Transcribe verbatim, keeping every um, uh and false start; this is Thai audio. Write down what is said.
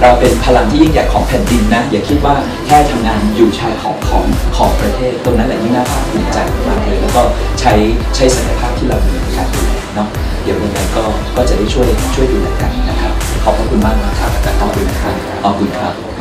เราเป็นพลังที่ยิ่งใหญ่ของแผ่นดินนะอย่าคิดว่าแค่ทำงานอยู่ชายขอบของของประเทศตรงนั้นแหละยิ่งน่าภาคภูมิใจมากเลยแล้วก็ใช้ใช้ศักยภาพที่เรามีในการดูแลเนาะเดี๋ยวยังไงก็ก็จะได้ช่วยช่วยดูแลกันนะครับขอบพระคุณมากนะครับอาจารย์ขอบคุณนะครับขอบคุณครับ